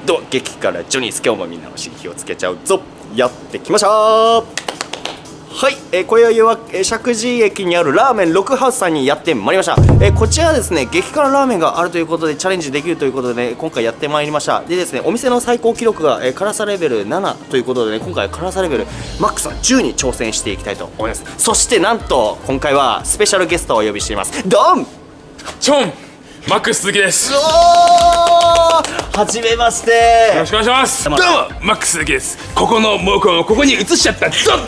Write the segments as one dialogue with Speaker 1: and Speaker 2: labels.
Speaker 1: と激辛ジョニーズ、今日もみんなの刺激をつけちゃうぞ。やってきました。はい、今宵は石神井駅にあるラーメン6ハウスさんにやってまいりました。こちらですね、激辛ラーメンがあるということでチャレンジできるということで、ね、今回やってまいりました。でですね、お店の最高記録が、辛さレベル7ということでね、今回は辛さレベルマックスは10に挑戦していきたいと思います。そしてなんと今回はスペシャルゲストをお呼びしています。ドン
Speaker 2: チョンマックス鈴木です。
Speaker 1: おー、はじめまして。
Speaker 2: よろしくお願いします。どうもマックス鈴木です。ここの毛根をここに移しちゃった。ドンよっ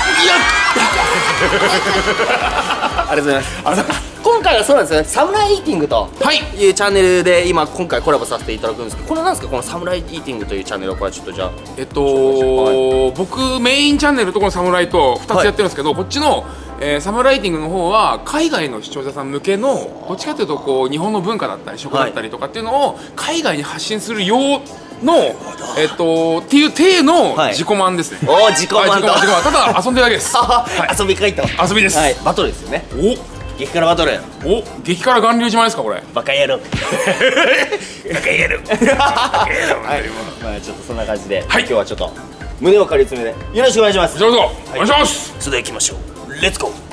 Speaker 1: ありがとうございます。今回はそうなんですよね、サムライイーティングというチャンネルで今回コラボさせていただくんですけど、これなんですか、このサムライイーティングというチャンネルは。これちょっとじゃあ
Speaker 2: 僕メインチャンネルとこのサムライと2つやってるんですけど、こっちのサムライティングの方は海外の視聴者さん向けのどっちかというとこう日本の文化だったり食だったりとかっていうのを海外に発信する用のっていう体の自己満ですね。
Speaker 1: おお、自己満と、
Speaker 2: ただ遊んでるだけです。
Speaker 1: 遊びかいと、
Speaker 2: 遊びです。
Speaker 1: バトルですよね。
Speaker 2: お、
Speaker 1: 激辛バトル。
Speaker 2: お、激辛巌流島ですかこれ。
Speaker 1: バカ野郎。バカ野郎。まあちょっとそんな感じで、今日はちょっと胸を借り詰めてよろしくお願いします。
Speaker 2: どうぞお願いします。
Speaker 1: それでは行きましょう。レッツゴー。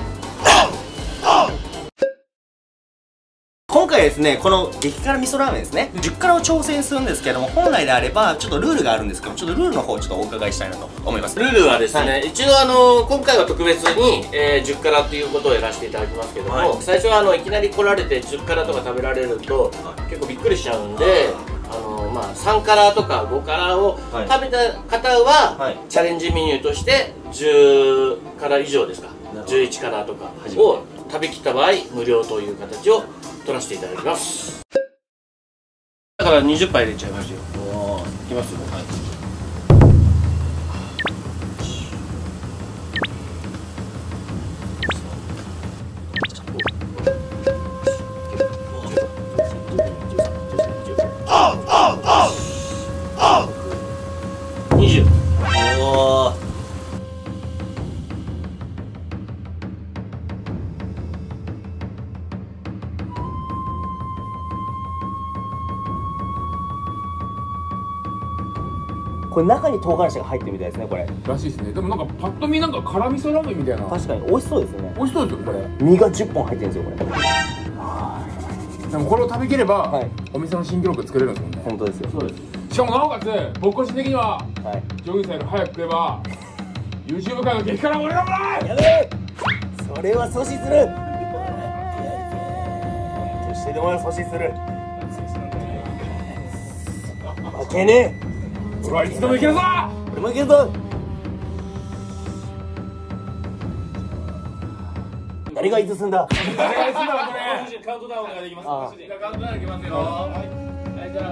Speaker 1: 今回ですね、この激辛味噌ラーメンですね、10辛を挑戦するんですけども、本来であればちょっとルールがあるんですけど、ちょっとルールの方をちょっとお伺いしたいなと思います。
Speaker 3: ルールはですね、一応今回は特別に、10辛っていうことをやらせていただきますけども、最初はいきなり来られて10辛とか食べられると、結構びっくりしちゃうんで、3辛とか5辛を食べた方は、チャレンジメニューとして10辛以上ですか、11辛とかを食べきった場合無料という形を取らせていただきます。だから20杯入れちゃいますよ。いきますよ。はい。20。おー。これ中に唐辛子が入ってるみたいですね、これ。
Speaker 2: らしいですね。でもなんかパッと見なんか辛味噌ラーメンみたいな。
Speaker 1: 確かに美味しそうですよね。
Speaker 2: 美味しそうですよこれ。
Speaker 1: 身が10本入ってるんですよ、これ。
Speaker 2: でもこれを食べきれば、お店の新記録作れるんですもんね。
Speaker 1: 本当ですよ。そうです。
Speaker 2: しかもなおかつ僕個人的には、ジョギングさんより早く食えば YouTube 界の激辛盛り上がらない。
Speaker 1: やべ、それは阻止する。としてでも阻止する。負けねえ。
Speaker 2: 俺はいつでもいけるぞ。
Speaker 1: 俺もいけるぞ。誰がいつすんだ。
Speaker 2: 誰がいつすんだこれ。
Speaker 3: カウントダウンができます。
Speaker 2: カウントダウンいきますよ。はい、じゃあ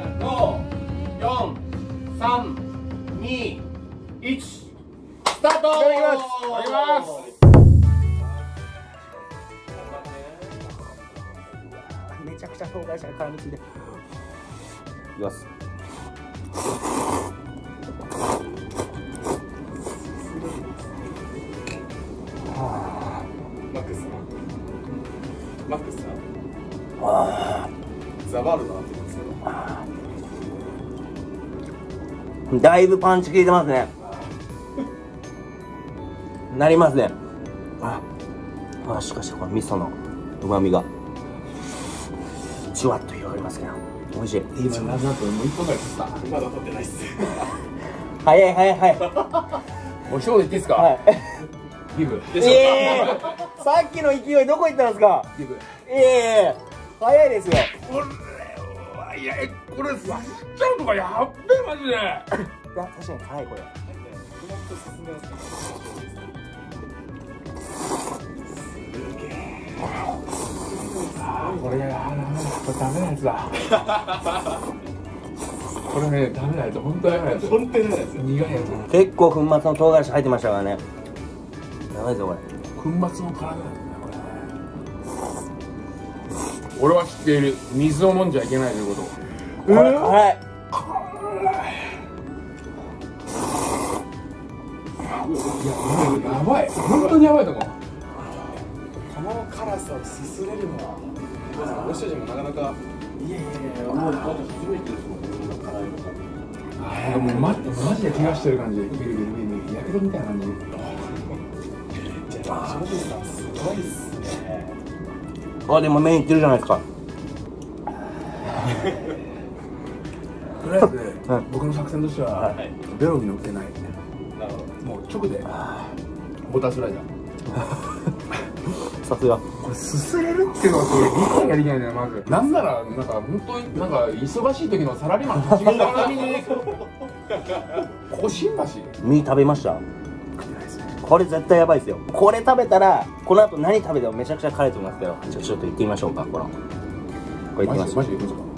Speaker 3: 5、4、3、2、1、スタート。
Speaker 2: いただきます。
Speaker 1: めちゃくちゃ唐辛子が絡みついて。いきます。
Speaker 4: マックスさんザバールだなって言うんですけど、
Speaker 1: だいぶパンチ効いてますね。なりますね。しかしこの味噌の旨味がじわっと広がりますけど美味しい。
Speaker 2: 今なんともう1本ぐらい取った。
Speaker 4: まだ取ってないっす。
Speaker 1: 早い早い早い。
Speaker 2: お一言言っていいですか。
Speaker 1: はい。
Speaker 2: ギブ。
Speaker 1: さっきの勢いどこ行ったんですか。
Speaker 2: ギブ。
Speaker 1: 早いですよ。
Speaker 2: これはいやこれさっちゃうとかやっべえマジで。いや
Speaker 1: 確かに早いこれ。
Speaker 2: これダメなやつだ。これねダメなやつ、本当ダメなやつ。
Speaker 4: 本当にないですよ。
Speaker 2: 苦いやつ。
Speaker 1: 結構粉末の唐辛子入ってましたからね。やばいぞこれ。
Speaker 2: 粉末の辛みだよねこれ。俺は知っている水を飲んじゃいけないということ。
Speaker 1: これ辛い。
Speaker 2: いややばい、本当にやばいと思う。
Speaker 4: この辛さをすすれるのはご主人もなかなか。
Speaker 3: いやいやいや、もうまだ初めてですもん、こんな辛いの。
Speaker 2: もうマジで怪我してる感じ。ビリビリビリビリやけどみたいな感じ。
Speaker 4: じゃあ庄司さんすごいっすね。
Speaker 1: あ、でも麺いってるじゃないですか。
Speaker 2: とりあえず、僕の作戦としては、ベロに乗ってない。
Speaker 4: なるほど。
Speaker 2: もう直でボタンスライダー。
Speaker 1: さすが。
Speaker 2: これすすれるっていうのがすごい理解ができないんだよまず。なんならなんか本当になんか忙しい時のサラリーマンの仕事並みにここ新橋。
Speaker 1: 身食べました？これ絶対やばいですよ。これ食べたらこの後何食べてもめちゃくちゃ辛いと思いますけど、ちょっと行ってみましょうか。これ行ってみましょう。
Speaker 2: マジで行くんですか。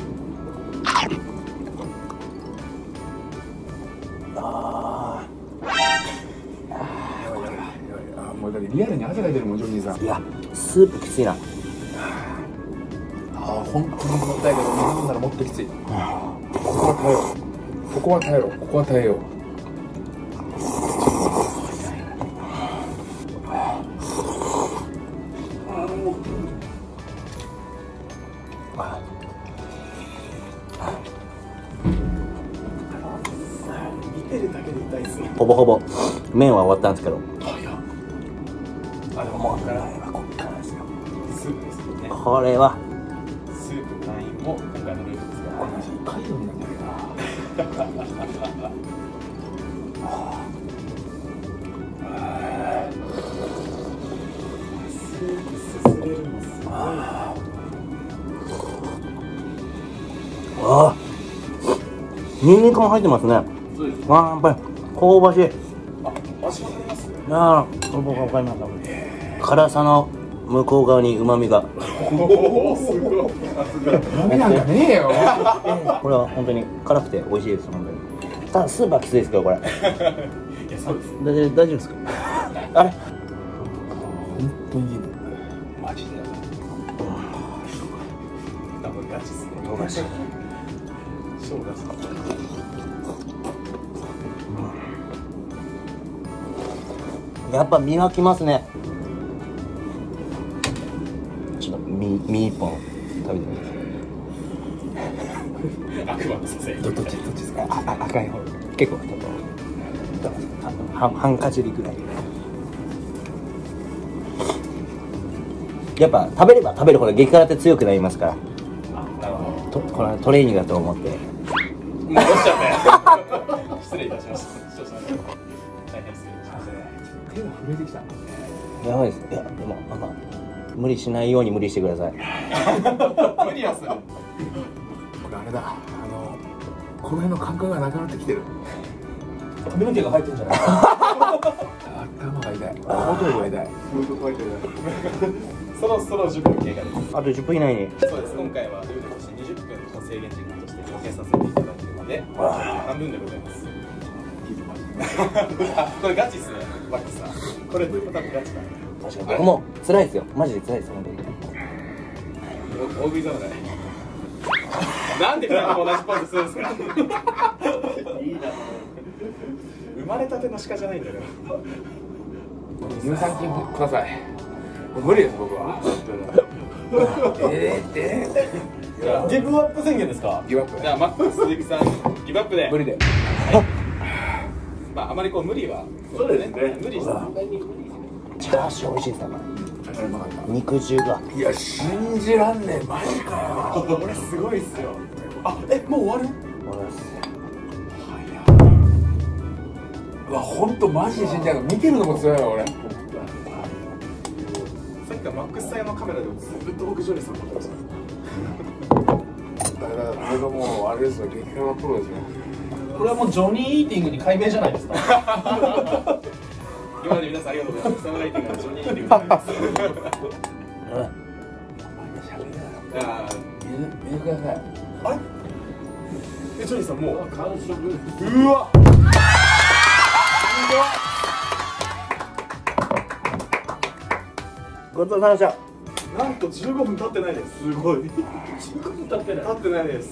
Speaker 2: もうだってリアルに汗が出るもんジョニーさん。
Speaker 1: いや、スープきついな。
Speaker 2: 本当にもったいけど水飲んだらもっときつい。ここは耐えよう。ここは耐えろ。ここは耐えよう。
Speaker 4: 見てるだけで痛いっすね。
Speaker 1: ほぼほぼ麺は終わったんですけど、
Speaker 4: あ、でももうこっからですよ。スープですよね。
Speaker 1: これは
Speaker 4: スープ隊員も今回のルールですから。
Speaker 2: マジカイドウになってるな。
Speaker 4: スープすすれるのすごいな。
Speaker 1: ああ、ニンニクも入ってますね。
Speaker 4: そうです。
Speaker 1: ああ、やっぱり香ばしい。
Speaker 4: あ、味わかります？
Speaker 1: ああ、僕は分かります。辛さの向こう側に旨味が。
Speaker 4: おお、すごい。
Speaker 2: ダメなんかねえよ。
Speaker 1: これは本当に辛くて美味しいです。本当に。ただスープはきついですけど、これ。
Speaker 4: いや、そうです。
Speaker 1: 大丈夫ですか？あれ？
Speaker 2: 本当にいいの。マジで。
Speaker 4: 多分ガチっすね。
Speaker 1: 唐辛子。
Speaker 4: 生姜ですか？
Speaker 1: やっぱ身がきますね。ちょっと身一本食べてみます。
Speaker 4: 悪魔のさせ。
Speaker 2: どっちですか。
Speaker 1: 赤い方。結構ちょっと半かじりぐらい。やっぱ食べれば食べるほど激辛って強くなりますから。
Speaker 4: なるほど。
Speaker 1: これトレーニングだと思って。
Speaker 4: 戻しちゃったよ。失礼いたしました。少々大変失礼いたしました。
Speaker 2: 手が震えてきた。
Speaker 1: やばいです。いやでも無理しないように無理してください。
Speaker 4: 無理はする。
Speaker 2: これあれだ。この辺の感覚がなくなってきてる。
Speaker 4: 髪の毛が入ってんじゃない？
Speaker 2: 頭が痛い。後頭部が痛い。
Speaker 4: そろそろ10分経過です。
Speaker 1: あと10分以内に。
Speaker 4: そうです。今回はルールとして20分の制限時間として設けさせていただいているので、半分でございます。これガチっすね、マックスさん。これ多分ガチだ。
Speaker 1: 確かに僕も辛いですよ。マジで辛いです本当に。
Speaker 4: 大食い侍。なんで2人とも同じポーズするんですか？いいな。生まれたての鹿じゃないんだよ。
Speaker 2: 乳酸菌ください。もう無理です僕は。
Speaker 4: じゃあギブアップ宣言ですか？
Speaker 2: ギブアップ。
Speaker 4: じゃあマックス鈴木さんギブアップで。
Speaker 2: 無理で。
Speaker 4: まああまりこう無理は。そうですね。無理して。
Speaker 1: チャーシュー美味しいですね。肉汁が。
Speaker 2: いや信じらんねえ。マジかよ。
Speaker 4: これすごいっすよ。あ、もう終わる？
Speaker 2: うわ本当マジで信じらんない。見てるのも強いよ俺。
Speaker 4: さっきからマックスさんのカメラでずっと僕ジョニーさん撮ってました。
Speaker 2: だからこれがもうあれですよ。激辛プロですよ。
Speaker 4: これはもうジョニーイーティングに改名じゃないですか。今まで皆さんありがとうございます。サムライティングのジョニーイーティングでございます。
Speaker 2: 見てください。
Speaker 4: あれ？ジョニーさんもう完食。うわ。
Speaker 1: ごちそうさまでした。
Speaker 4: なんと15分経ってないです。すごい。15分経ってない。経ってないです。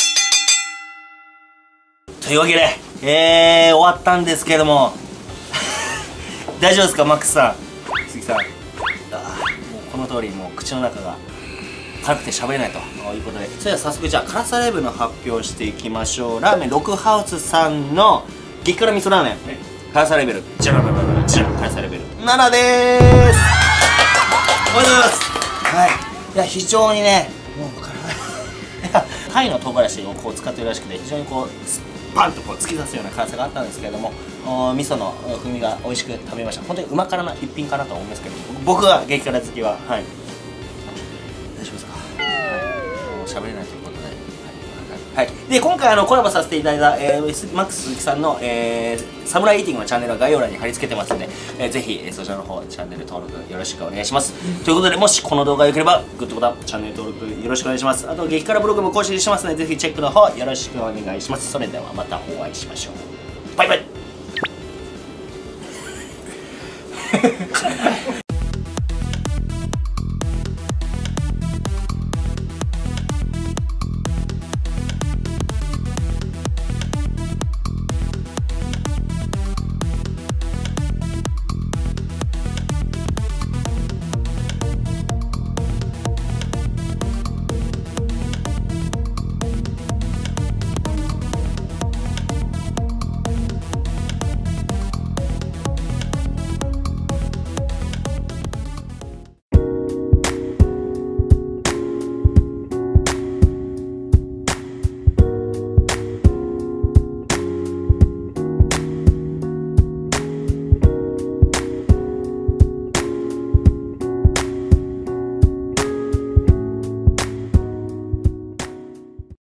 Speaker 1: というわけで、終わったんですけども大丈夫ですかマックスさん、鈴木さん。もうこの通りもう口の中が辛くて喋れないということで、それでは早速じゃあ辛さレベルの発表していきましょう。ラーメン6ハウスさんの激辛味噌ラーメン、辛さレベル辛さレベル7でーす。おめでとうございます。はい、いや非常にね、もう辛いタイの唐辛子をこう使ってるらしくて、非常にこうパンとこう突き刺すような辛さがあったんですけれども、味噌の風味が美味しく食べました。本当にうま辛な一品かなと思いますけど、僕は激辛好きは、はい、大丈夫ですか？喋れないということで、はい、で今回コラボさせていただいた、マックス鈴木さんの、サムライイーティングのチャンネルは概要欄に貼り付けてますので、ぜひ、そちらの方チャンネル登録よろしくお願いします。ということで、もしこの動画が良ければグッドボタン、チャンネル登録よろしくお願いします。あと激辛ブログも更新してますので、ぜひチェックの方よろしくお願いします。それではまたお会いしましょう。バイバイ